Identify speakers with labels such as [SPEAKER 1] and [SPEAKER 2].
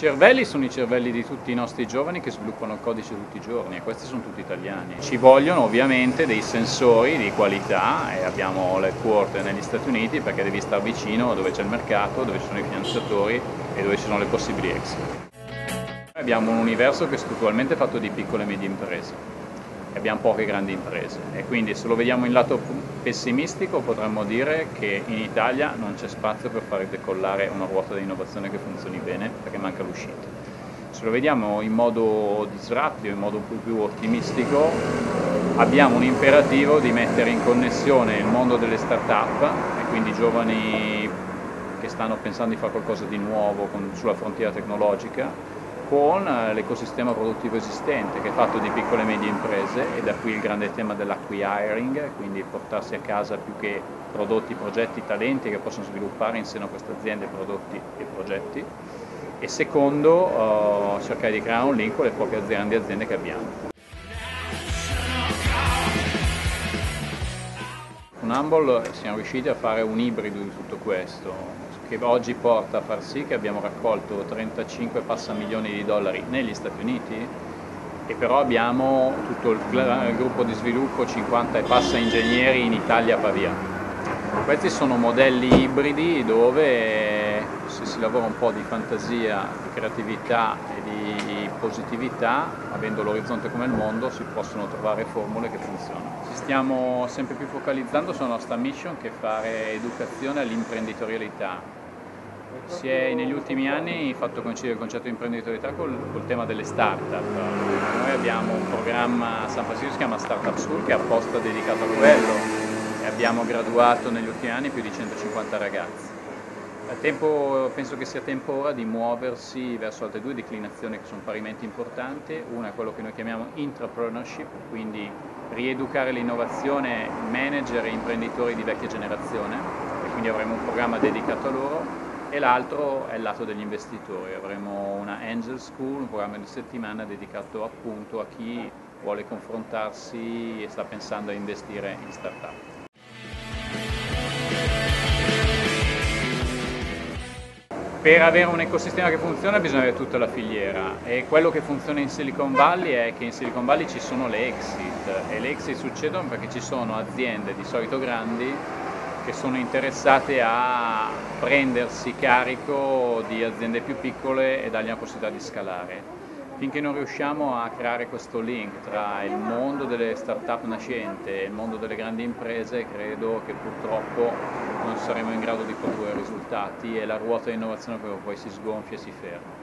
[SPEAKER 1] cervelli sono i cervelli di tutti i nostri giovani che sviluppano il codice tutti i giorni, e questi sono tutti italiani. Ci vogliono ovviamente dei sensori di qualità, e abbiamo l'headquarter negli Stati Uniti perché devi stare vicino dove c'è il mercato, dove ci sono i finanziatori e dove ci sono le possibili exit. Abbiamo un universo che strutturalmente è fatto di piccole e medie imprese. Abbiamo poche grandi imprese, e quindi se lo vediamo in lato pessimistico potremmo dire che in Italia non c'è spazio per fare decollare una ruota di innovazione che funzioni bene perché manca l'uscita. Se lo vediamo in modo disruptivo, in modo un po' più ottimistico, abbiamo un imperativo di mettere in connessione il mondo delle start-up, e quindi giovani che stanno pensando di fare qualcosa di nuovo sulla frontiera tecnologica, con l'ecosistema produttivo esistente, che è fatto di piccole e medie imprese, e da qui il grande tema dell'acquiring, quindi portarsi a casa più che prodotti, progetti, talenti che possono sviluppare in seno a queste aziende prodotti e progetti, e secondo cercare di creare un link con le poche grandi aziende che abbiamo. Con Humble siamo riusciti a fare un ibrido di tutto questo, che oggi porta a far sì che abbiamo raccolto 35 passa milioni di dollari negli Stati Uniti, e però abbiamo tutto il gruppo di sviluppo, 50 e passa ingegneri in Italia a Pavia. Questi sono modelli ibridi dove, se si lavora un po' di fantasia, di creatività e di positività, avendo l'orizzonte come il mondo, si possono trovare formule che funzionano. Ci stiamo sempre più focalizzando sulla nostra mission, che è fare educazione all'imprenditorialità. Si è negli ultimi anni fatto coincidere il concetto di imprenditorialità col tema delle start-up. Noi abbiamo un programma a San Francisco che si chiama Startup School, che è apposta dedicato a quello, e abbiamo graduato negli ultimi anni più di 150 ragazzi. Penso che sia tempo ora di muoversi verso altre due declinazioni che sono parimenti importanti. Una è quello che noi chiamiamo intrapreneurship, quindi rieducare l'innovazione, manager e imprenditori di vecchia generazione, e quindi avremo un programma dedicato a loro. E l'altro è il lato degli investitori, avremo una Angel School, un programma di settimana dedicato appunto a chi vuole confrontarsi e sta pensando a investire in startup. Per avere un ecosistema che funziona bisogna avere tutta la filiera, e quello che funziona in Silicon Valley è che in Silicon Valley ci sono le exit, e le exit succedono perché ci sono aziende di solito grandi che sono interessate a prendersi carico di aziende più piccole e dargli la possibilità di scalare. Finché non riusciamo a creare questo link tra il mondo delle start-up nascente e il mondo delle grandi imprese, credo che purtroppo non saremo in grado di produrre risultati, e la ruota di innovazione poi si sgonfia e si ferma.